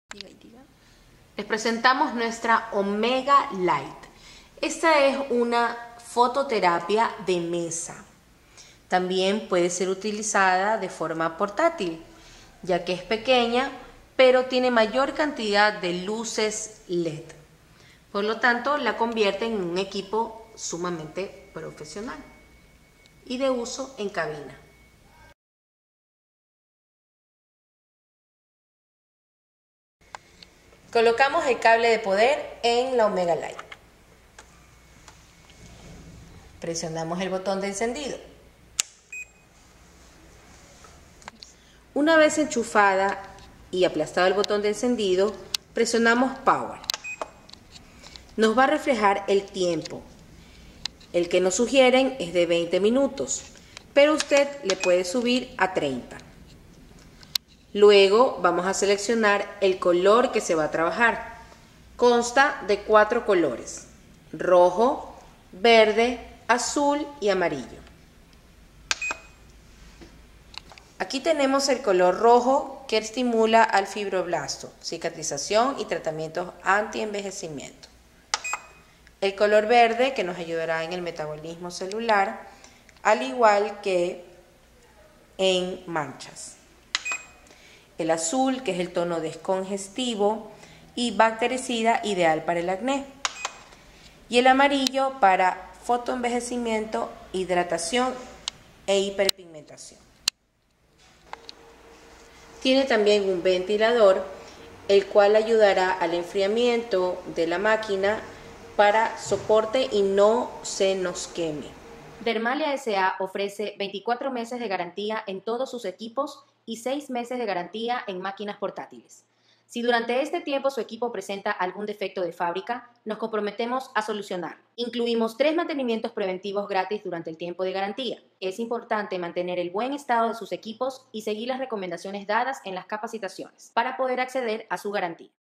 Les presentamos nuestra Omega Light. Esta es una fototerapia de mesa. También puede ser utilizada de forma portátil, ya que es pequeña, pero tiene mayor cantidad de luces LED. Por lo tanto, la convierte en un equipo sumamente profesional y de uso en cabina. Colocamos el cable de poder en la Omega Light. Presionamos el botón de encendido. Una vez enchufada y aplastado el botón de encendido, presionamos Power. Nos va a reflejar el tiempo. El que nos sugieren es de 20 minutos, pero usted le puede subir a 30. Luego vamos a seleccionar el color que se va a trabajar. Consta de 4 colores: rojo, verde, azul y amarillo. Aquí tenemos el color rojo, que estimula al fibroblasto, cicatrización y tratamientos anti-envejecimiento. El color verde, que nos ayudará en el metabolismo celular, al igual que en manchas. El azul, que es el tono descongestivo y bactericida, ideal para el acné. Y el amarillo para fotoenvejecimiento, hidratación e hiperpigmentación. Tiene también un ventilador, el cual ayudará al enfriamiento de la máquina para soporte y no se nos queme. Dermalia S.A. ofrece 24 meses de garantía en todos sus equipos y 6 meses de garantía en máquinas portátiles. Si durante este tiempo su equipo presenta algún defecto de fábrica, nos comprometemos a solucionarlo. Incluimos 3 mantenimientos preventivos gratis durante el tiempo de garantía. Es importante mantener el buen estado de sus equipos y seguir las recomendaciones dadas en las capacitaciones para poder acceder a su garantía.